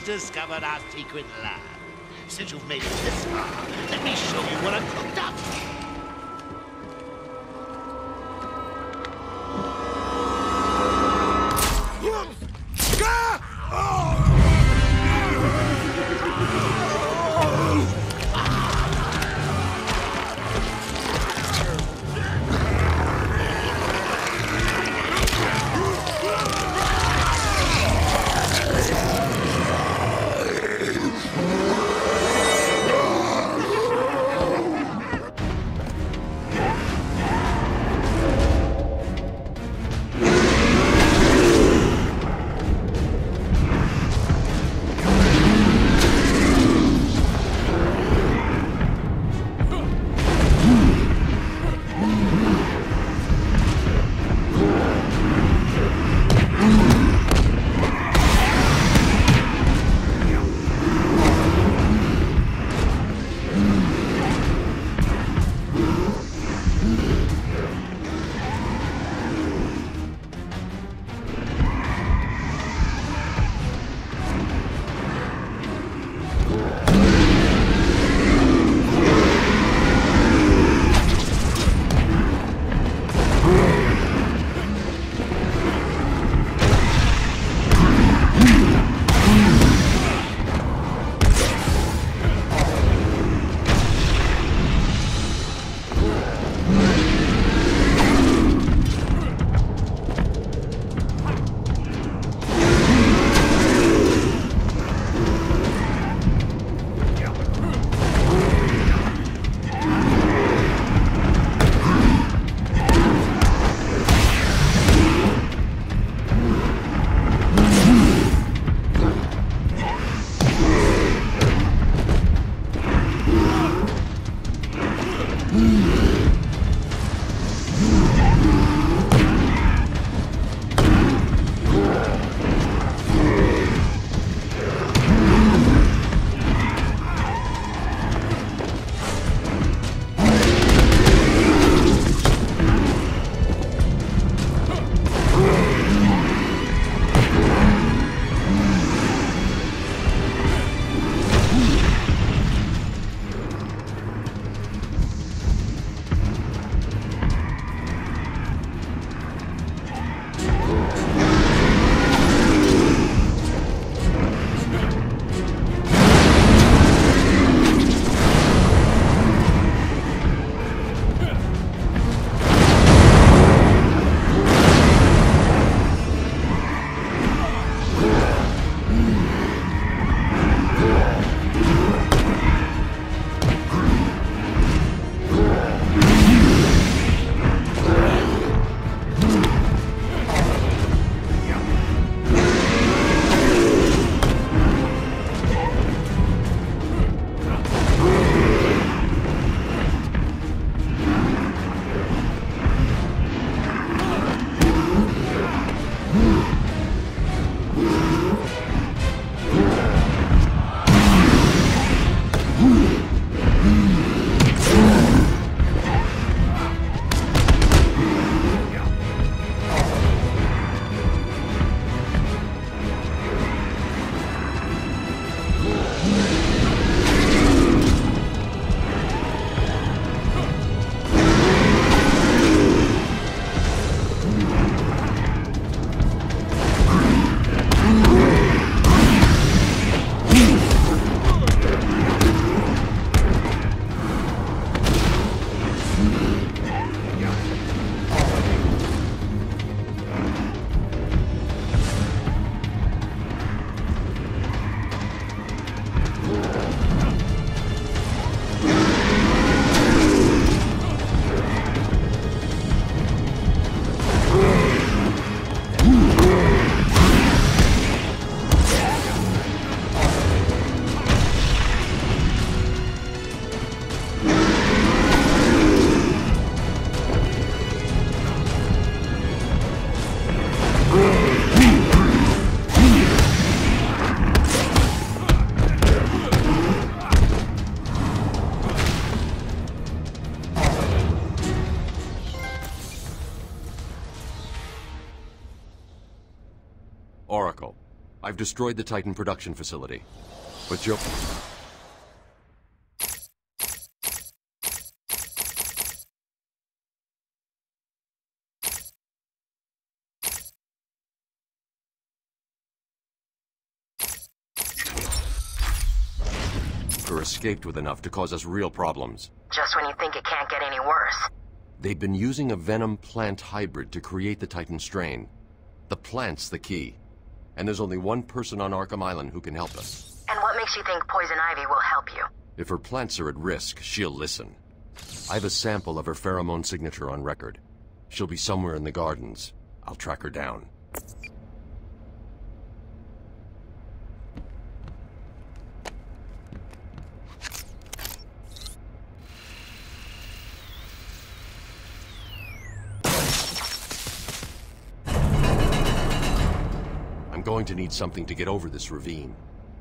discovered our secret lab. Since you've made it this far, let me show you what I've cooked up. Oracle, I've destroyed the Titan production facility. But Joe... escaped with enough to cause us real problems. Just when you think it can't get any worse. They've been using a venom plant hybrid to create the Titan strain. The plant's the key. And there's only one person on Arkham Island who can help us. And what makes you think Poison Ivy will help you? If her plants are at risk, she'll listen. I have a sample of her pheromone signature on record. She'll be somewhere in the gardens. I'll track her down. I'm going to need something to get over this ravine.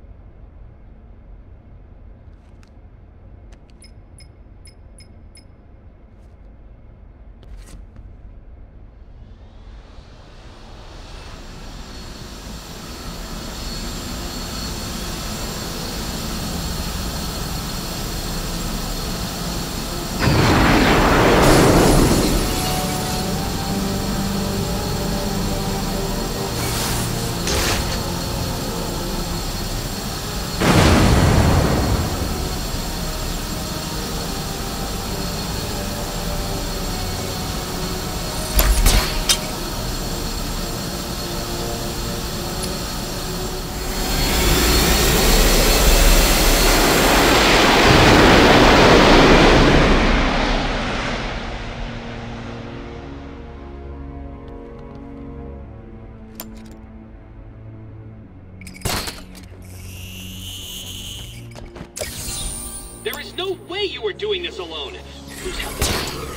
There is no way you were doing this alone. Who's helping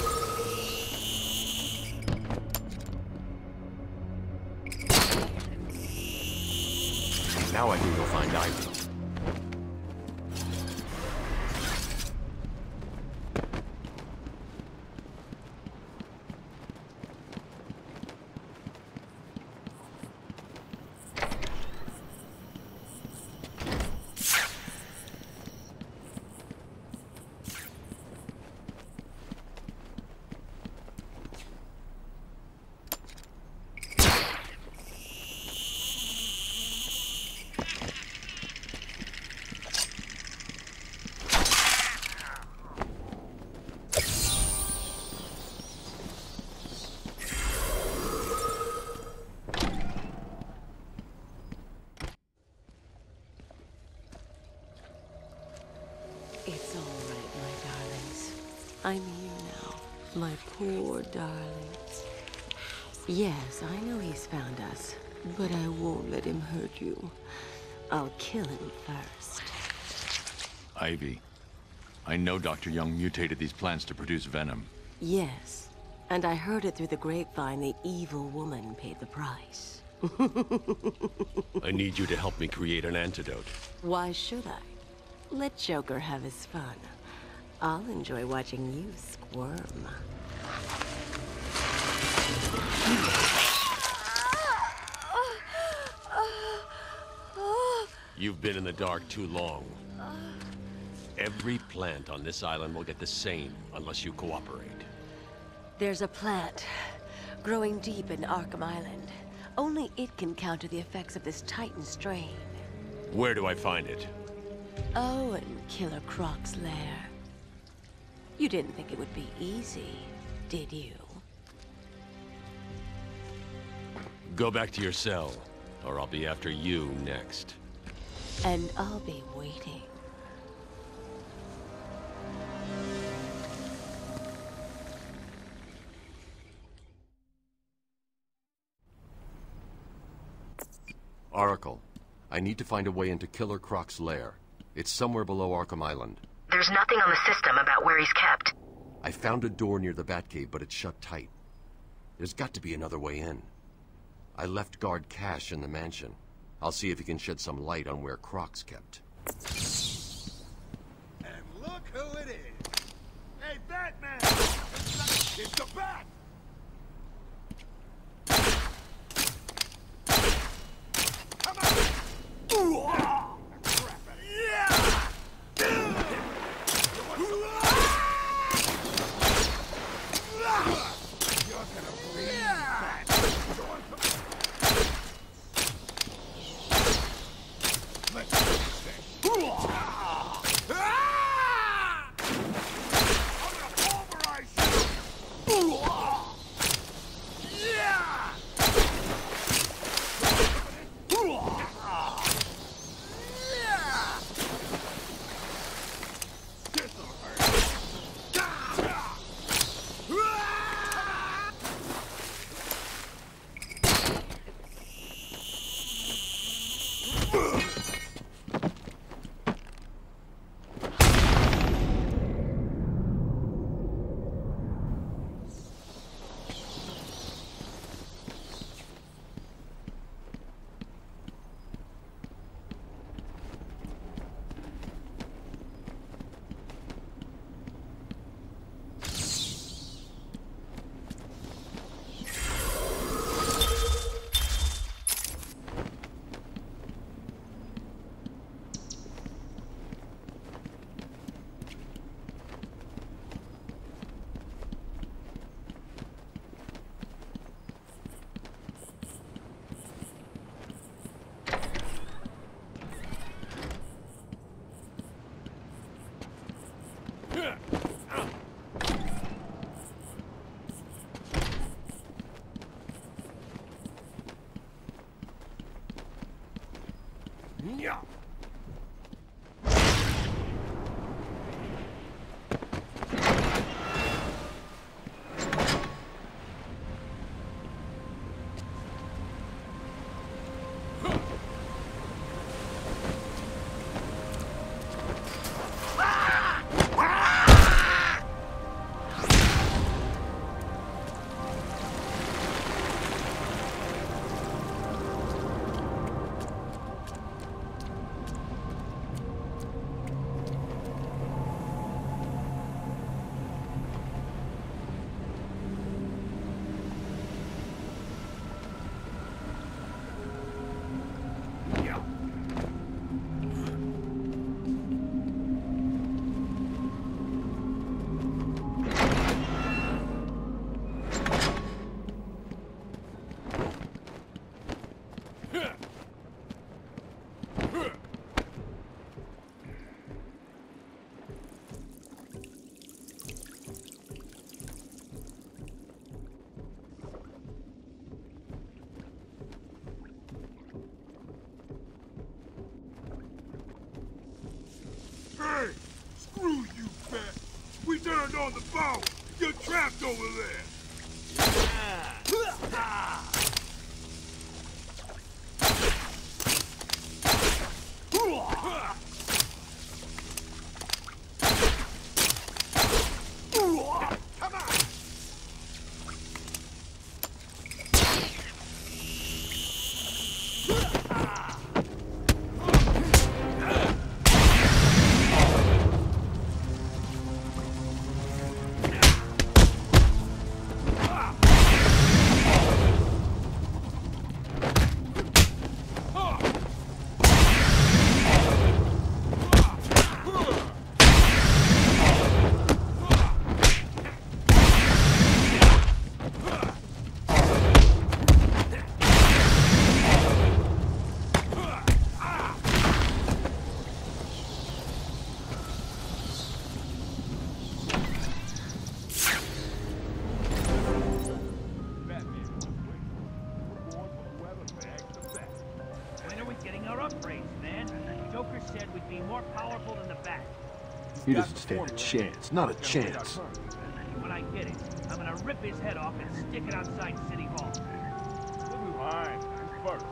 you? Now I can go find Ivy. It's all right, my darlings. I'm here now, my poor darlings. Yes, I know he's found us, but I won't let him hurt you. I'll kill him first. Ivy, I know Dr. Young mutated these plants to produce venom. Yes, and I heard it through the grapevine the evil woman paid the price. I need you to help me create an antidote. Why should I? Let Joker have his fun. I'll enjoy watching you squirm. You've been in the dark too long. Every plant on this island will get the same unless you cooperate. There's a plant growing deep in Arkham Island. Only it can counter the effects of this Titan strain. Where do I find it? Oh, in Killer Croc's lair. You didn't think it would be easy, did you? Go back to your cell, or I'll be after you next. And I'll be waiting. Oracle, I need to find a way into Killer Croc's lair. It's somewhere below Arkham Island. There's nothing on the system about where he's kept. I found a door near the Batcave, but it's shut tight. There's got to be another way in. I left guard Cash in the mansion. I'll see if he can shed some light on where Croc's kept. And look who it is! Hey, Batman! It's the Bat! Come on! Hey! Screw you, Bat! We turned on the power! You're trapped over there! Come on! He doesn't stand a chance. Not a chance. When I get it, I'm gonna rip his head off and stick it outside City Hall. Fine. First.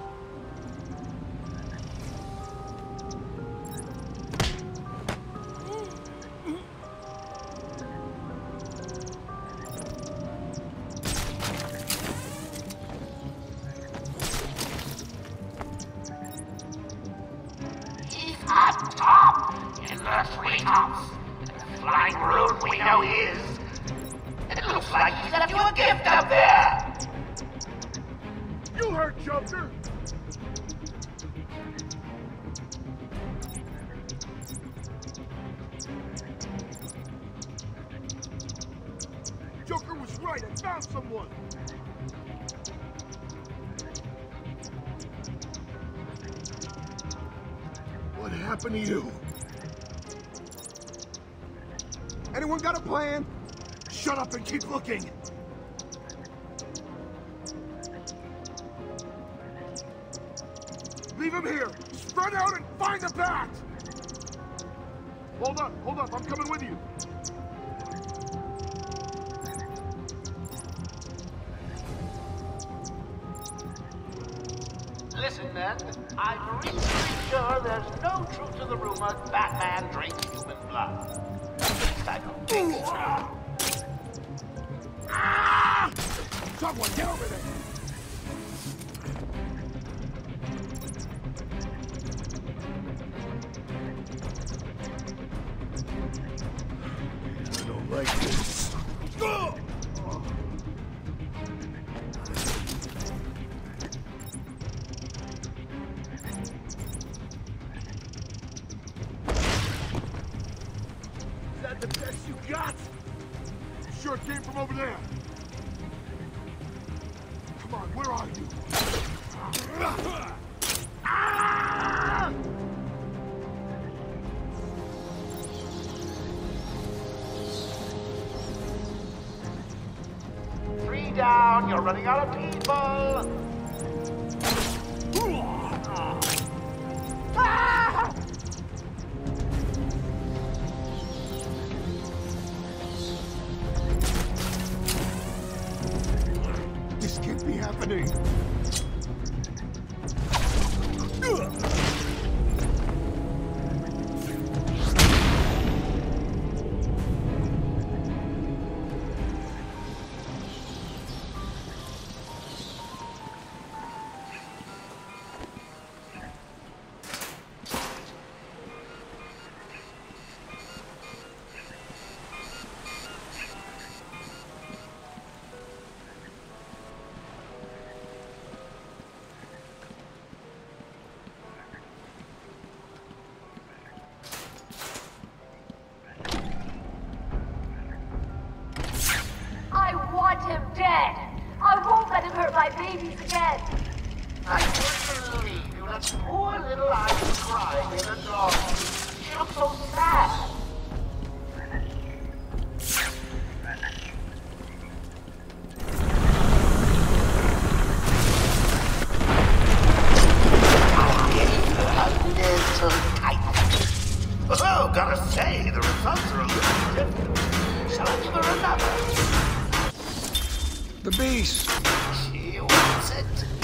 He's up top in the treetops. The flying road we know he is. It looks like he's left you a gift up there. You heard Joker! Joker was right, I found someone! What happened to you? Anyone got a plan? Shut up and keep looking! Leave him here! Spread out and find the bat! Hold up, I'm coming with you. Listen, men, I'm reasonably sure there's no truth to the rumor Batman drinks human blood. At least I don't think so. Ah! Someone get over there! I don't like this. Go! Is that the best you got? Sure it came from over there. Come on, where are you? Ah! 3 down, you're running out of people. Ah! This can't be happening. I want him dead! I won't let him hurt my babies again! I couldn't believe you let poor little Ivy cry in a dog. She looks so sad. Oh, gotta say, the results are a little different. Shall I give her another? The beast! She wants it.